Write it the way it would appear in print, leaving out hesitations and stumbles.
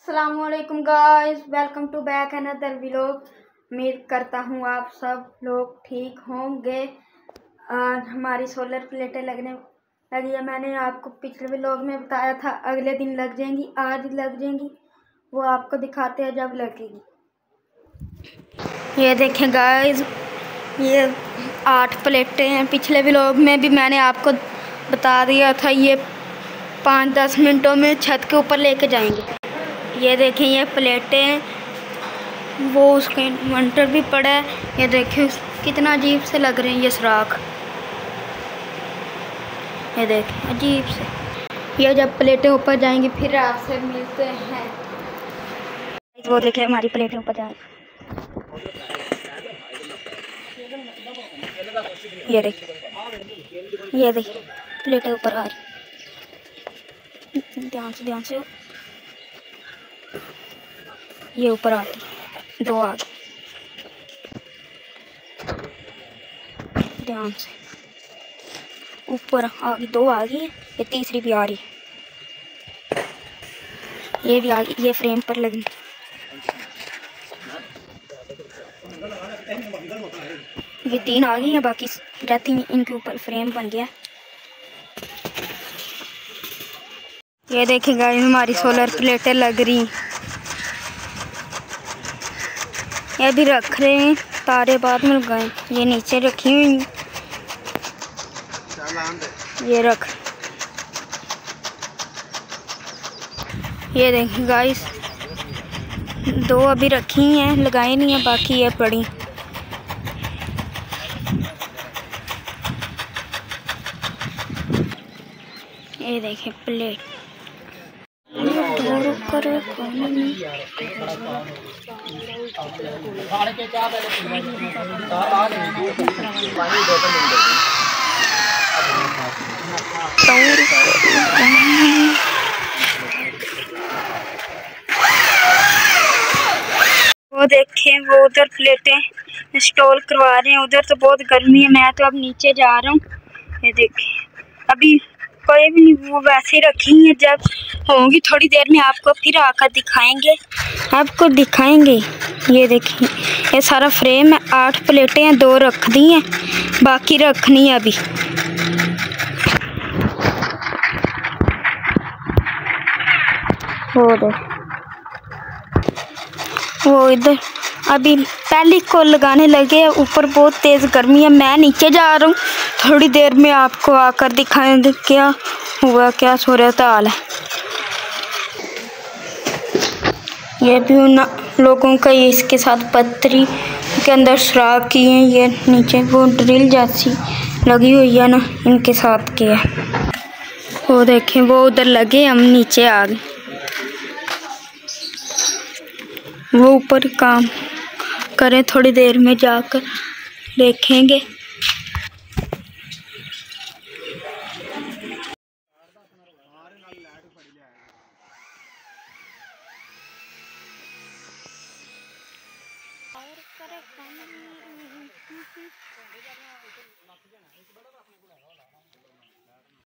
अस्सलामुअलैकुम guys, welcome to back another vlog. उम्मीद करता हूँ आप सब लोग ठीक होंगे। आज हमारी सोलर प्लेटें लगने लगी है। मैंने आपको पिछले व्लॉग में बताया था अगले दिन लग जाएंगी, आज लग जाएंगी। वो आपको दिखाते हैं जब लगेगी। ये देखें गाइस, ये 8 प्लेटें हैं। पिछले व्लॉग में भी मैंने आपको बता दिया था ये 5-10 मिनटों में छत के ऊपर लेके जाएंगे। ये देखें ये प्लेटें, वो उसका इन्वर्टर भी पड़ा है। ये देखें कितना अजीब से लग रहे हैं ये सुराख। ये देखें अजीब से। ये जब प्लेटें ऊपर जाएंगी फिर आपसे मिलते हैं। वो देखें हमारी प्लेटें ऊपर जाएंगी। ये देखिए प्लेटें ऊपर आ रही। ध्यान से ये ऊपर आती, 2 आ गई। ध्यान से ऊपर आ गई, 2 आ गई। ये तीसरी भी आ रही, ये भी आ गई। ये फ्रेम पर लगी। ये 3 आ गई हैं, बाकी रहती इनके ऊपर फ्रेम बन गया। ये देखिए गाइस हमारी सोलर प्लेटें लग रही। ये भी रख रहे हैं, तारे बाद में लगाए। ये नीचे रखी हुई, ये रख। ये देखिए गाइस 2 अभी रखी हैं, लगाई नहीं है, बाकी ये पड़ी। ये देखिए प्लेट। वो देखें वो उधर प्लेटें इंस्टॉल करवा रहे हैं। उधर तो बहुत गर्मी है, मैं तो अब नीचे जा रहा हूँ। ये देखें अभी कोई भी नहीं, वो वैसे ही रखी है। जब होंगी थोड़ी देर में आपको फिर आकर दिखाएंगे। ये देखिए ये सारा फ्रेम है। 8 प्लेटें हैं, 2 रख दी हैं, बाकी रखनी है अभी। वो इधर अभी पहले को लगाने लगे। ऊपर बहुत तेज़ गर्मी है, मैं नीचे जा रहा हूँ। थोड़ी देर में आपको आकर दिखाएंगे क्या हुआ, क्या सूरत हाल है। ये भी उन लोगों का ये इसके साथ पत्थरी के अंदर सुराख किए हैं। ये नीचे वो ड्रिल जैसी लगी हुई है ना, इनके साथ किया। वो देखें वो उधर लगे, हम नीचे आ गए। वो ऊपर काम करें, थोड़ी देर में जाकर देखेंगे।